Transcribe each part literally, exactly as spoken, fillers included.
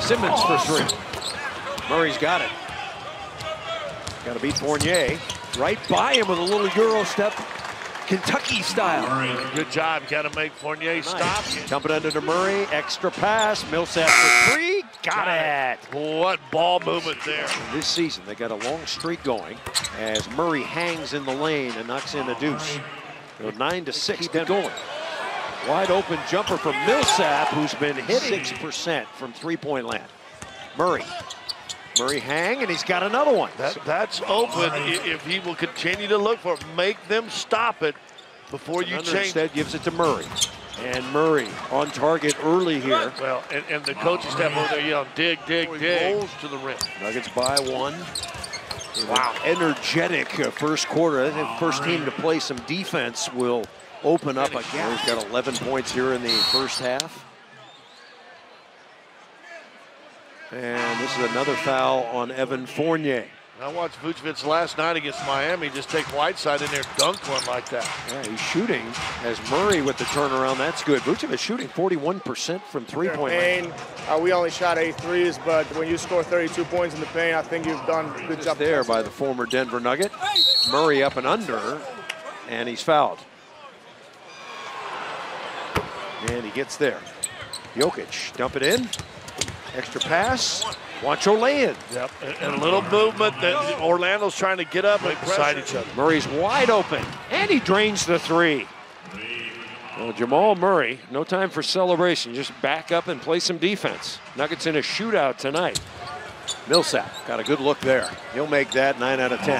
Simmons for three. Murray's got it. Got to beat Fournier. Right by him with a little Euro step, Kentucky style. Good job. Got to make Fournier nice. Stop. Dump it under to Murray. Extra pass. Millsap for three. Got, got it. it. What ball movement there. This season, they got a long streak going as Murray hangs in the lane and knocks in a deuce. So nine to six. Keep it going. Wide open jumper from Millsap, who's been hitting six percent from three-point land. Murray. Murray hang, and he's got another one. That, that's open if he will continue to look for it. Make them stop it before you change. Instead gives it to Murray. And Murray on target early here. Well, and, and the coaching staff over there yelling, dig, dig, dig. Rolls to the rim. Nuggets by one. Wow. Energetic uh, first quarter. I think the first team to play some defense will open up a gap. He's got eleven points here in the first half. And this is another foul on Evan Fournier. I watched Vucevic last night against Miami just take Whiteside in there, dunk one like that. Yeah, he's shooting as Murray with the turnaround. That's good. Vucevic shooting forty-one percent from three-point range. Uh, we only shot eight threes, but when you score thirty-two points in the paint, I think you've done a good job. There by the former Denver Nugget. Murray up and under, and he's fouled. And he gets there. Jokic, dump it in. Extra pass. Juancho lay in. Yep, and a little movement that Orlando's trying to get up and beside each other. Murray's wide open, and he drains the three. Well, Jamal Murray, no time for celebration. Just back up and play some defense. Nuggets in a shootout tonight. Millsap got a good look there. He'll make that nine out of ten.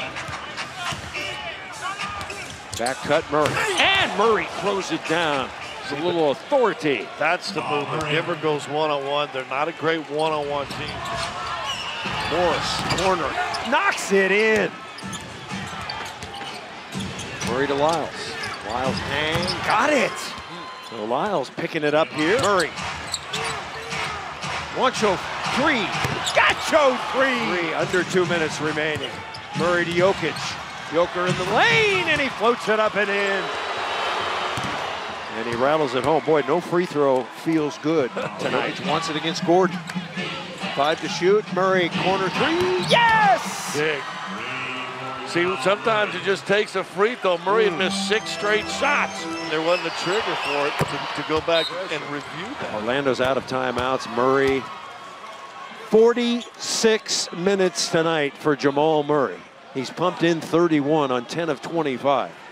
Back cut Murray, and Murray throws it down. A little authority. That's the movement. Denver goes one-on-one. They're not a great one-on-one team. Morris, corner, knocks it in. Murray to Lyles. Lyles hang, got it. So Lyles picking it up here. Murray. Juancho three. Gotcho three. three. Under two minutes remaining. Murray to Jokic. Joker in the lane, and he floats it up and in. And he rattles it home. Boy, no free throw feels good tonight. Wants it against Gordon. Five to shoot. Murray, corner three. Yes! Big. See, sometimes it just takes a free throw. Murray had missed six straight shots. There wasn't a trigger for it to, to go back and review that. Orlando's out of timeouts. Murray, forty-six minutes tonight for Jamal Murray. He's pumped in thirty-one on ten of twenty-five.